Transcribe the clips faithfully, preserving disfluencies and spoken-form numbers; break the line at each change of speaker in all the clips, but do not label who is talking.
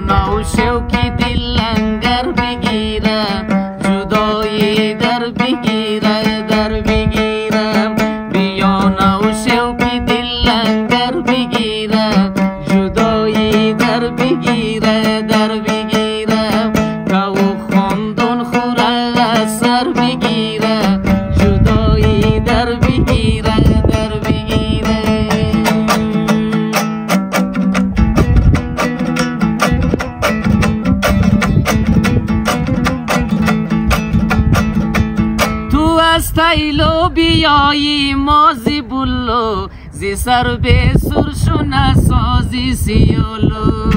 نو شوکی دل لنگر بگیره جدایی در بگیره در بگیره بیا نو شوکی دل لنگر بگیره جدایی در بگیره در بگیره که خاندان خوره سر بگیره جدایی در بگیره در بگیره تو از تایلو بیایی مازی بلو زی سر به سرشو نسازی سیولو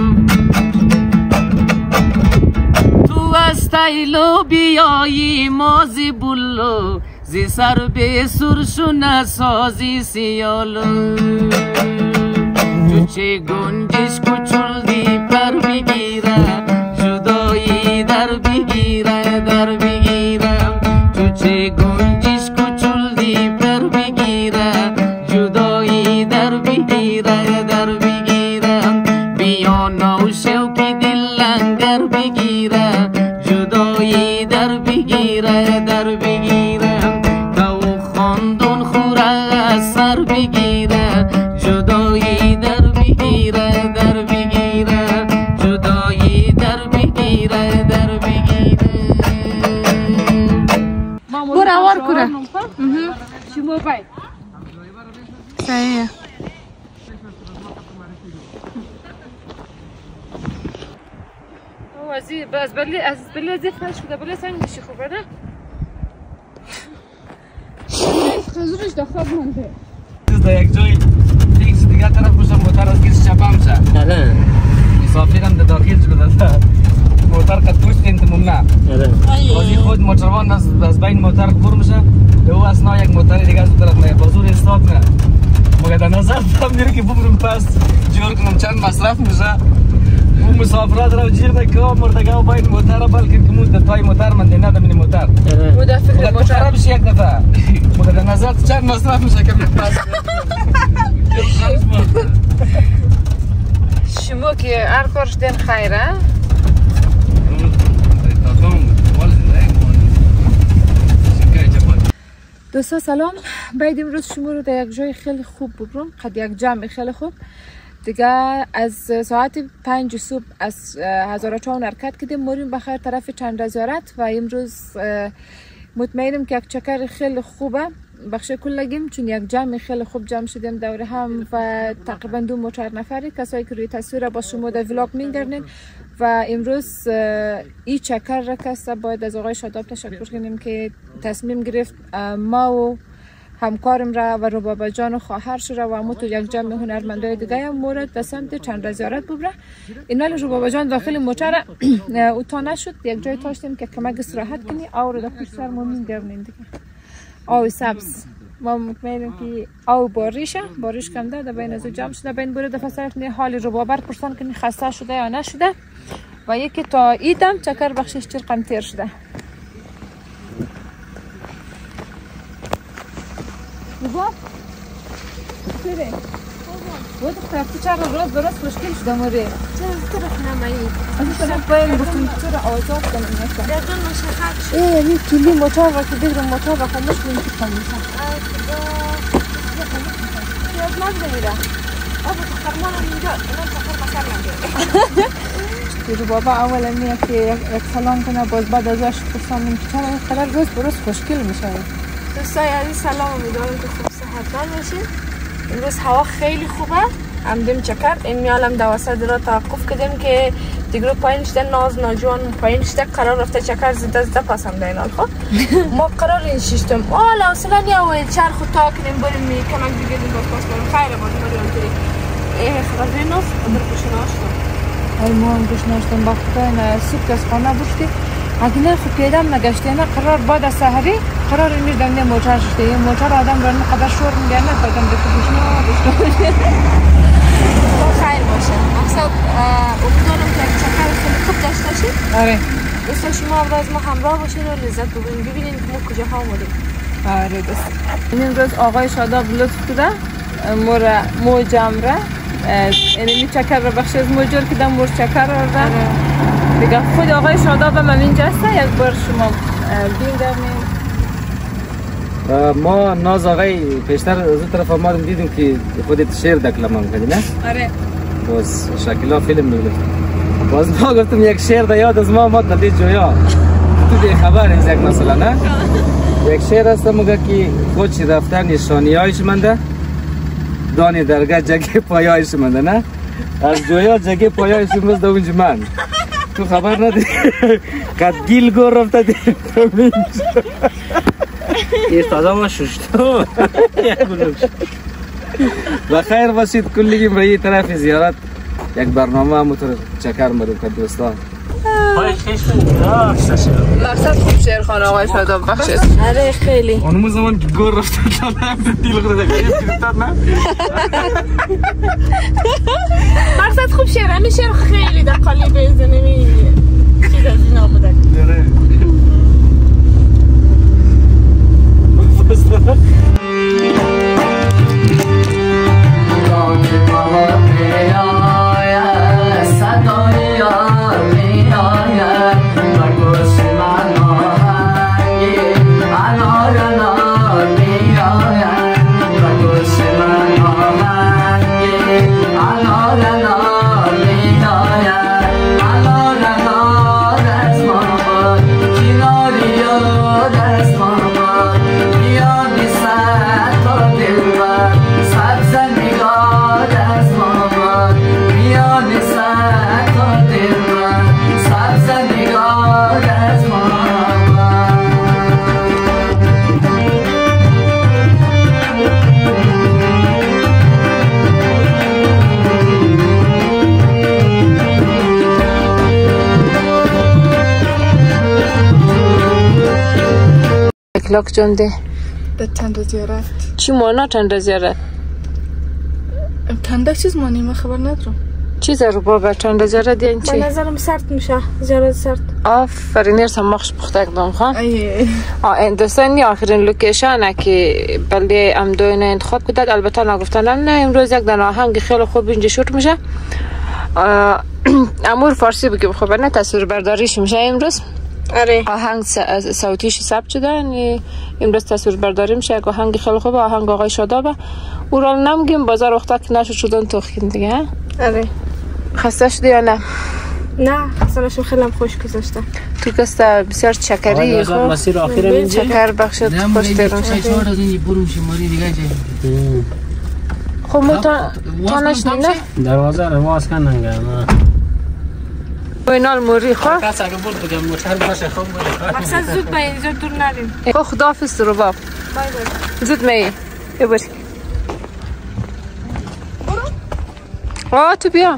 تو از تایلو بیایی مازی بلو زی سر به سرشو نسازی سیولو تو چه گنجش کچول دی پر بگیره جدایی در بگیره در بگیره تو چه گنجش کچول دی پر بگیره جدایی در بگیره در بگیره بیا نو شوکی دل لنگر بگیره جدایی در بگیره در بگیره تو خاندان خوره سر بگیره جدایی در بگیره در بگیره جدایی در بگیره در بگیره
برو وار کنه شما بای صحیح وزیر بس بلی از بلی زی فرش شده بلی سنگ میشی خوبه نه خزورش دخواب مونده
در یک جای فیکس دیگه طرف باشم موتر از گیرش چپم شه
آره
مسافرم در داخل شده موتر قد پشت انتموم نه بازی خود موتروان از بین موتر بور میشه او اصلا یک موتر دیگه از اون طرف نه بازور استاد نه مگه در نظر دارم میره که بمرم پس جور کنم چند مصرف میشه اون مسافرات رو جیر ده که مردگه و باید موتر بلکه که مون دتای موتر من دینه دمینی موتر
مده فکر موتر
خراب شه یک دفعه مگه در نظر چند مصرف میشه که پس
شما که هر کارش دین خیره دوستا سلام باید امروز شما رو در یک جای خیلی خوب ببرم قد یک جمع خیلی خوب دیگه از ساعت پنج صبح از هزارچان حرکت کردیم مریم بخیر طرف چند زیارت و امروز مطمئنم که یک چکر خیلی خوبه بخش کلگیم چون یک جمع خیلی خوب جمع شدیم دوره هم و تقریبا دو موچر نفری کسایی که روی تصویر با شما در ولاگ میگردین و امروز این چکر را کسا باید از آقای شاداب تشکر کنیم که تصمیم گرفت ما و همکارم را و ربابا جان و خواهرش را و همون تو یک جمع هنرمندای دیگه هم مورد به سمت چند زیارت ببره این ولی ربابا جان داخل موچر او تا نشد یک جای تاشتیم که کمک استراحت کنی آو رو داخل سر ما میگردیم دیگه آو سبز ما مطمئنم که آو باریشه باریش کم ده در بین از جمع شده بین بره دفعه صرف نه حال ربابا پرسان کنی خسته شده یا نشده و یکی تا ایدم چکر بخشش چیر قم تیر شده بابا چیره؟ بود خرافتی چرا راست درست مشکل شده موری؟
چرا طرف نمایی؟
از این طرف باید گفتیم چرا آزاد کنیم نشد
در دون مشخص شد
ای یعنی کلی موتور را که بگرم موتور را خموش کنیم که خموشه
ای خدا یاد نزده میره آبا تو خرمانم اینجا اینا سفر بسر نمیده
که بابا اولا میاد که یک سلام کنه باز بعد ازش پرسانیم که چرا این قدر روز بروز خوشگل میشه
دوستای عزیز سلام امیدوارم که خوب صحتمند باشید امروز هوا خیلی خوبه عمدیم چکر این میالم دواسد را توقف کردیم که دیگرو پایین شده ناز ناجوان پایین شده قرار رفته چکر زده زده پاسم دینال خب ما قرار این شیشتم آلا اصلا یا ویل چرخ و تا کنیم بریم می کمک بگیریم باز پاس بریم خیره باز بریم توی ای خبر ناز در کشناشتم
ای ما هم کشناشتم با خدای نه سوپ که از خانه بشتی اگه نه خوب پیدم نگشته نه قرار بعد از سحری قرار اینیر دنده موتر شده این موتر آدم را نقدر شور میگه نه قدم به کشنا بشته
خیر باشه مقصد امیدوارم که چکر خیلی خوب داشته باشید
آره
دوستا شما امروز ما همراه باشید و لذت ببرید ببینید که ما کجاها آمدیم
آره دوست این امروز آقای شاداب لطف کرده مو مو جمره اینمی چکر رو بخش از موجور که دم بور چکر رو دم دیگه خود آقای شاداب هم اینجا هسته یک بار شما بین دارمیم
ما ناز آقای پیشتر از اون طرف آمدیم دیدیم که خودت شعر دکلمه میکنی نه؟
آره
باز شکلا فیلم میگلیم باز ما گفتم یک شعر دا یاد از ما آمد ندید جویا تو بی خبر از یک مثلا نه؟ یک شعر هست مگه که خودش رفتن نشانی هایش منده دانی درگاه جگه پایایش منده نه؟ از جویا جگه پایایش امروز دا اونج من تو خبر ندید قد گیل گور رفته دید
این تازه ما ششتو
بخیر باشید کلگیم به این طرف زیارت یک برنامه همونطور چکر مدیم که دوستان
مقصد خوب شعر خانه آقای شاداب بخشید
آره خیلی
اونمو زمان که گور رفته دیل خود
مقصد خوب شعر همین شعر خیلی در قالی بزنمی چیز از این آمده
لاک جنده
به تنده زیارت
چی مانا تنده زیارت؟
تنده چیز مانی من خبر ندارم
چیز رو بابا تنده زیارت یعنی چی؟
من نظرم سرد میشه زیارت سرد
آفرین ارسم مخش پخته اقدام خواه
ایه
دوستانی آخرین لوکیشنه که بلده امدو اینو انتخاب کدد البته نگفتن نه امروز یک دن آهنگ خیلی خوب اینجا شوت میشه امور فارسی بگیم خوبه نه تصویر برداریش میشه امروز
آره
آهنگ صوتیش ثبت شده امروز تصویر برداری میشه یک آهنگ خیلی خوبه آهنگ آقای شادابه او را نمیگیم بازار وقتا که نشد شدن توخیم دیگه
آره
خسته شدی یا نه؟
نه خسته خیلی هم خوش گذاشته
تو کست بسیار چکری
خب مسیر آخر اینجا
چکر بخشت خوش تیرون شد
چهار از این برو میشه ماری دیگه جایی
خب مو تانش نه؟
دروازه رو باز کنن
اینال موری خواه
کس اگه بود بگم موتر باشه خوب بود
مقصد زود به اینجا دور نریم
خب خداحافظ رو باب
بای بای
زود می ببری آه تو بیا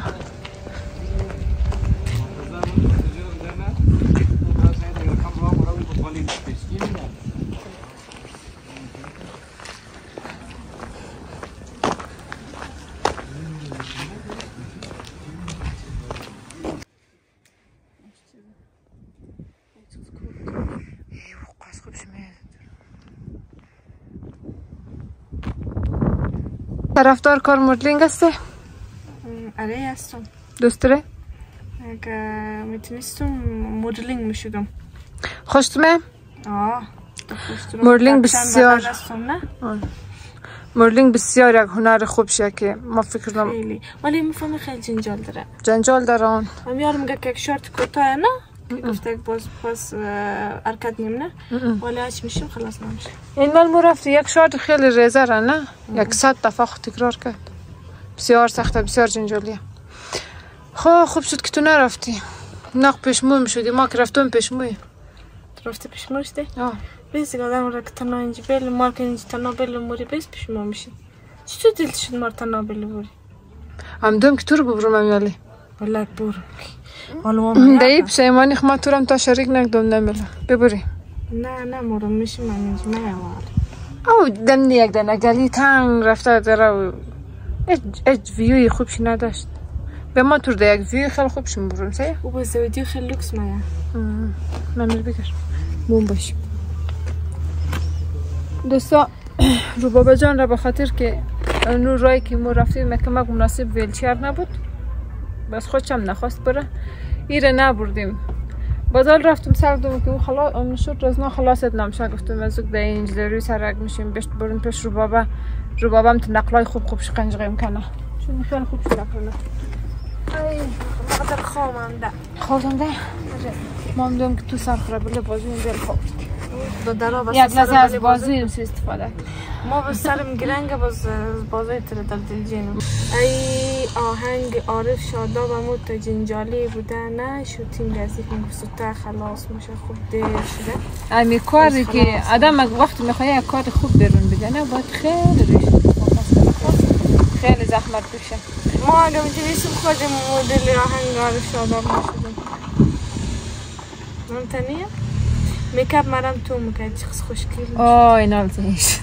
طرفدار کار مدلینگ هسته؟
آره هستم
دوست داره؟
اگه میتونستم مدلینگ میشدم
خوشتمه؟
آه
مدلینگ بسیار
نه؟
مدلینگ بسیار یک هنر خوب شه که ما فکر کنم
خیلی ولی میفهمی خیلی جنجال داره
جنجال داره اون
من میارم میگه که یک شورت کوتاه نه گفته باز باز حرکت نیم نه ولی هاچ میشیم خلاص نمیشه
این مال مو رفتی یک شورت خیلی ریزه را نه یک صد دفعه خود تکرار کرد بسیار سخته بسیار جنجالیه خب خوب شد که تو نرفتی نق پیشمو میشدی ما که رفتم پیشموی
رفته پیشمو شدی؟
آه
بیس دیگه آدم را که تنها اینجا بیل مار که اینجا تنها بیل موری بیس پیشمو میشی چطور دلت شد مار تنها بیل موری؟
هم دوم که تو رو ببرم امیالی
بلک بور
دایی پشیمانی خما تو رم تا شریک نکدم نمیله ببری
نه نه مورم میشیم من اینجا میوار
او دنی یک دن اگلی تنگ رفته داره و اج ویوی خوبشی نداشت به ما تور ده یک ویوی خیلی خوبشی میبرم سایه
او با زودیو خیلی لوکس مایه
من میره بگر بوم باشیم دوستا رو بابا جان را به خاطر که اون رای که ما رفتیم مکمک مناسب ویلچر نبود بس خودشم نخواست بره ایره نبردیم بازال رفتم سر دوم که خلاص اون شد رزنا خلاصت نمیشه گفتم از ده اینج روی سرک میشیم بهش بریم پیش رو بابا رو بابام تو نقلای خوب خوب شقنجقه میکنه چون خیلی خوب شده کنه
ای مقدر خامم ده
خوردم ده ما میدونم که تو سر خرابله بازی این دل خورد
دو درا بس
یک لحظه از بازی امسی استفاده
ما به سرم گرنگه باز بازی تر در دل جینم ای آهنگ عارف شاداب همون تا جنجالی بوده نه شوتینگ از یک مگسوته خلاص میشه خوب دیر شده
امی کاری که آدم وقتی میخواه یک کار خوب برون بزنه باید خیلی ریش خیلی زحمت بشه
ما اگه میتونیستم خودم مدل آهنگ عارف شاداب میشدم ممتنیه میکاپ مرم تو میکرد چیز خوشگل
آه اینال زنیش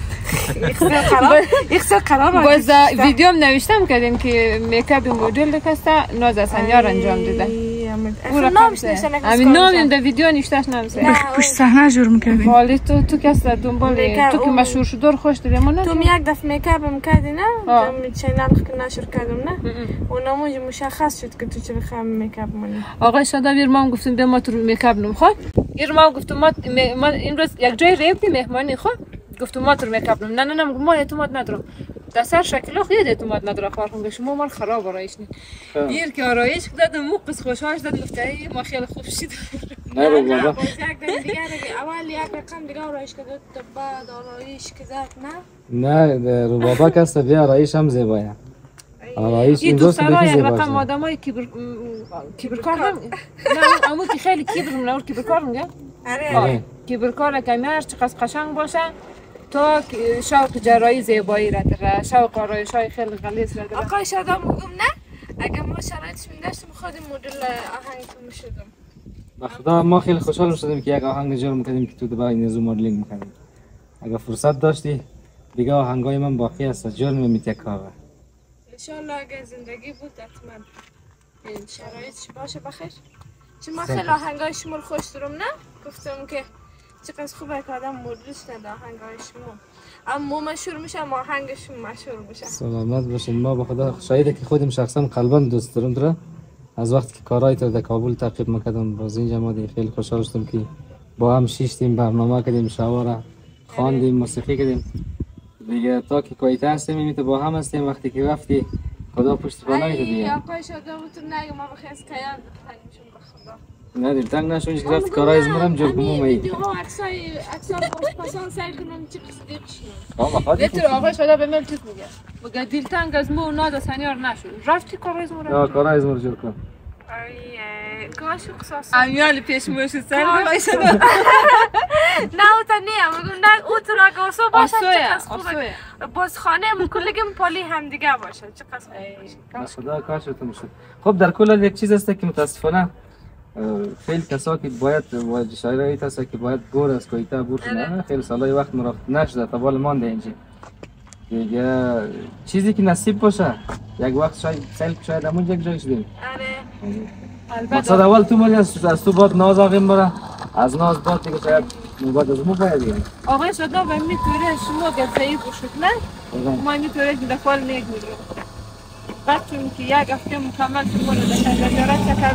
ایخسر قرار
باز ویدیوم نوشتم کردیم که میکاپ مدل دکسته ناز اسنیار انجام دیده
اون نامش نشنه
همین نامیم در ویدیو نشتهش نمیشه
پشت صحنه جور میکردیم
حالی تو تو کس دنبال تو که مشهور شدور خوش داری ما نه
تو یک دفعه میکاپ میکردی نه چینل که نشر کردم نه اونمون مشخص شد که تو چه بخوام میکاپ منی
آقای شاداب یه ما گفتیم به ما تو میکاپ نمیخواد یه ما گفتم ما امروز یک جای رفتیم مهمانی خب گفتم ما تو میکاپ نه نه نه ما اعتماد ندارم در سر شکل خود اعتماد نداره خواهرم گشت ما مال خراب آرایش نی دیر که آرایش داد مو قص خوشحال شد گفته ای ما خیلی خوب شد
نه بابا
یک دم دیگه اول یک رقم دیگه آرایش کرد بعد آرایش کرد نه
نه رو بابا کس بیا آرایش هم زیبایه آرایش این دوست
دیگه زیباست رقم آدمای کیبر کیبرکار هم نه عمو که خیلی کیبر منور کیبرکار میگه
آره
کیبرکار که هر چقدر قشنگ باشه تا شوق جرایی زیبایی را داره شوق آرایش های خیلی غلیظ را داره
آقای شاداب میگم نه اگه ما شرایطش میداشتیم خودم مدل آهنگ تو میشدم
بخدا ما خیلی خوشحال شدیم که یک آهنگ جور میکردیم که تو دبی نزو مدلینگ میکردیم اگه فرصت داشتی دیگه آهنگای من باقی است جور میمیت کاره
انشالله اگه زندگی بود حتما این شرایطش باشه بخیر چون ما خیلی آهنگای شما رو خوش دارم نه گفتم که چقدر خوبه که آدم مدلش نده آهنگای شما اما مشهور میشه اما آهنگشون مشهور میشه
سلامت باشین ما به خدا شاید که خودم شخصا قلبا دوست دارم داره از وقتی که کارهای تو در کابل تعقیب میکردم باز اینجا ما خیلی خوشحال شدم که با هم شیشتیم برنامه کردیم شوارا خواندیم موسیقی کردیم دیگه تا که کویت هستیم میمیت با هم هستیم وقتی که رفتی خدا پشت پا نگیره دیگه
آقای شادابتون نگه ما بخیر از کیان بتنگشون بخدا
ندیم تنگ نشون که رفت کارهای از مرم جور کنم می
ویدیوها عکسای عکسای پاسان سعی کنم چه قصدی بشینم
آقا
دکتر آقای شاداب به من چیز میگه میگه دل تنگ از مو ناد سنیار نشد رفتی کارهای از مرم
یا کارهای از مرم جور کن
ای کاش قصاص
امیال پیش موش سر آقای شاداب
نه او تا نیم میگم نه او تو را گوسو باشه چقدر خوبه باز خانه کلگم پالی هم دیگه باشه چقدر باشه
خدا کارشتون شد خب در کل یک چیز است که متاسفانه خیلی کسا که باید واجد شایره هست که باید گور از کویتا بور کنه خیلی سالای وقت مرافت نشده تا بال مانده اینجا دیگه چیزی که نصیب باشه یک وقت شاید سیل شاید همون یک جای شدیم
آره
مقصد اول تو مالی از تو باد ناز آقیم بره از ناز باد دیگه شاید نوباد از مو باید دیگه
آقای شاداب و میتوره شما گذایی بشد نه ما میتوره که دفال نیگ میدرم بعد چون که یک هفته مکمل شما رو داشتن وزارت چکر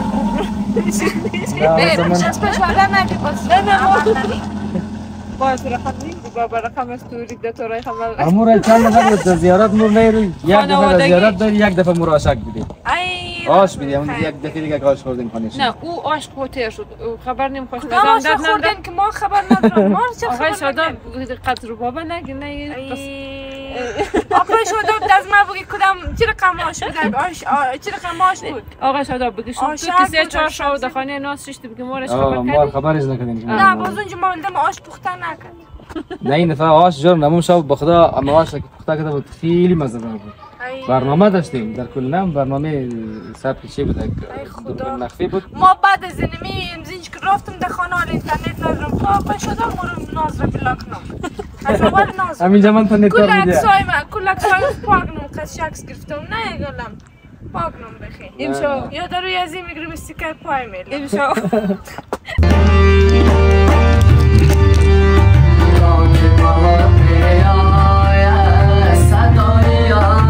نه از پشواره نگه باز نه نه
باز رقم نیم بابا رقم از توری دکترای خمال
امور چند نفر زیارت مور میری یک دفعه زیارت داری یک دفعه مراشک بدی
ای
آش بدی اون یک دفعه دیگه آش خوردیم خانیش
نه او آش کوتر شد خبر نیم خوش
نزن
نزن
داد خوردن که ما خبر ندارم ما چه
آقای
خبر
شاداب قدر بابا نگه نه
آقای شاداب از ما بگی کدام چه رقم آش بود آش چه رقم آش بود
آقا شاداب بگی شما تو که سه چهار شو در خانه ناز ششتی بگی مورش خبر کردی
ما خبرش نکردیم
نه باز اونجا ما ولدم آش پخته نکرد
نه این دفعه آش جرم نمون شب به خدا اما آش که پخته کرده بود خیلی مزه دار بود برنامه داشتیم در کل نام برنامه سبک چی بود دکتر نخفی بود
ما بعد از اینمی امزینج که رفتم در خانه آل اینترنت ندارم تو آقای شاداب مورم ناز را بلاک نام از اول ناز
همینجا من تا نت
کل عکسای من کل عکسای پاک نام کسی عکس گرفتم نه گلم پاک نام بخیر
امشو
یا در روی ازی میگرم استیکر پای میل
امشو
صدای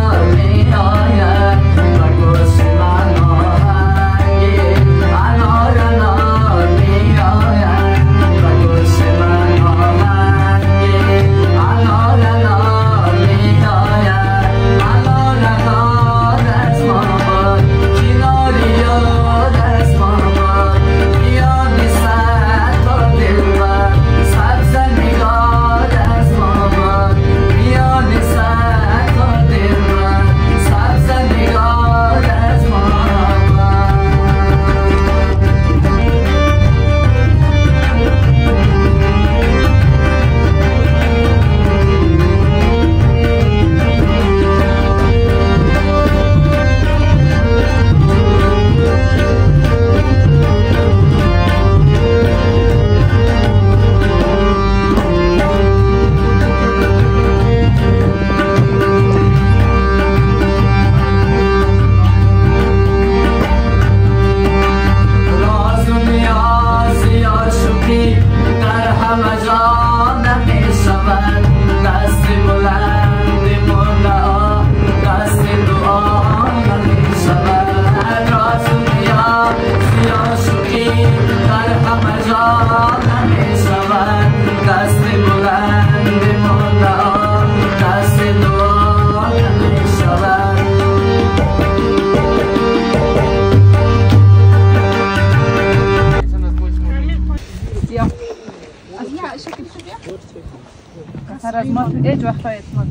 از ما هیچ وقت اعتماد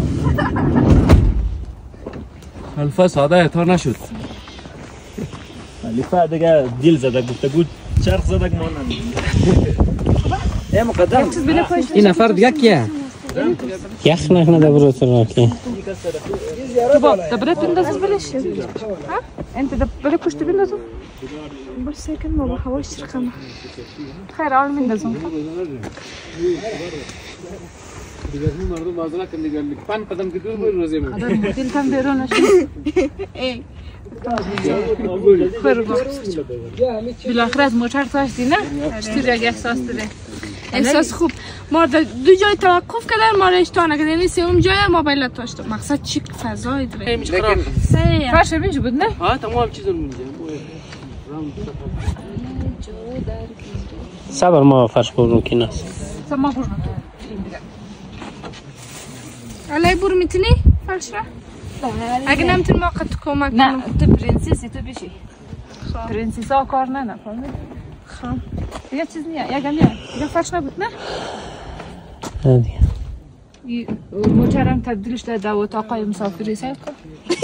الفا ساده اعتار نشد.
الفا دیگه دیل زده گفته بود چرخ زده که ما نمیدیم. ای مقدم
این نفر دیگه کیه؟
یخ نکنه برو تو راکی.
بابا دبره بندازم بلش. ها؟ انت دبره پشت بندازم. بس ساكن ما بحاولش ترخمه. خير اول بندازم.
دیگه مردم بازار کردن دیگه پنج قدم که دور بود روزی بود.
دل تام بیرونش. ای. خير بابا. بالاخره از موتور تاشتی نه؟ چطور یک احساس داره؟
احساس خوب. ما در دو جای توقف کردن ما رشته نکردن. یعنی سوم جای موبایل داشت. مقصد چی فضایی داره.
لیکن
فرش اینجا بود نه؟
ها تمام چیزا مونده.
صبر ما فرش برون کی ناس.
سما برون.
الان برو میتونی فرش را؟ اگه نمیتونی ما قد کمک
نه تو پرنسسی تو بشی. پرنسس ها کار نه نفهمی؟
خب.
یه چیز نیه یه گلیه یه فرش نبود نه؟
نه
دیگه. موتورم تبدیلش داده و اتاقای مسافری سایت کن.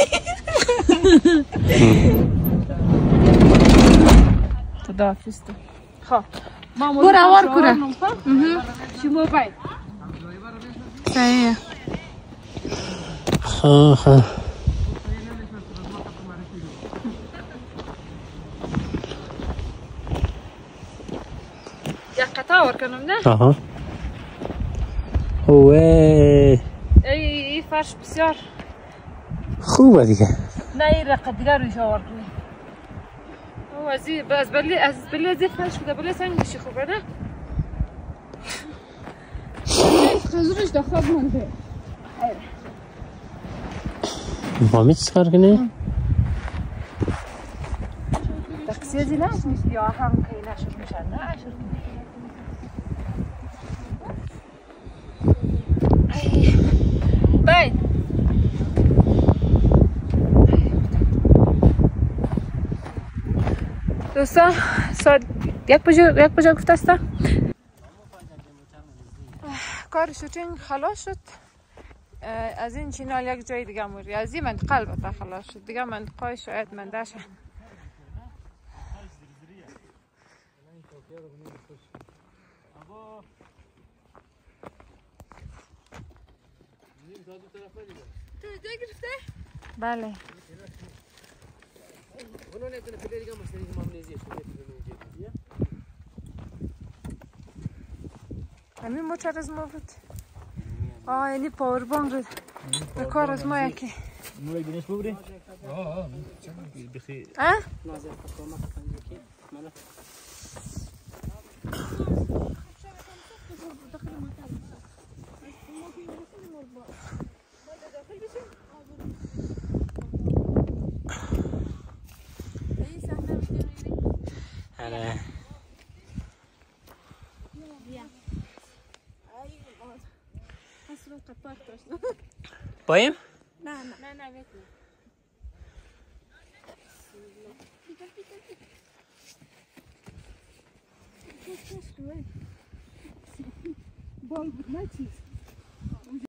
خداحافظ تو. خب.
برو اوار کوره.
چی موبایل؟
صحیح.
خا خا.
یک قطعه ور کنم نه؟
آها. اوه.
ای فرش بسیار
خوبه دیگه.
نه این رقم دیگه رویش آورد کنی. او از این از بلی از بلی از این فرش بوده بلی سنگشی خوبه نه؟
خزرش داخل مونده.
مامی چی کار کنی؟
تقصیر زی نه نیست یا هم که نشد میشن نه عشر باید دوستا ساعت یک بجا یک بجا گفته است کار شوتینگ خلاص شد از این چینال یک جای دیگه موری از این منطقه البته خلاص شد دیگه منطقه شاید مندهشه
تو جای گرفته؟
بله همین موتور از ما بود آه یعنی پاور بانک رو به کار از ما یکی
نوی گنش ببری؟
اه؟
آره بایم؟
نه نه نه نه بگو بال بود نه چیز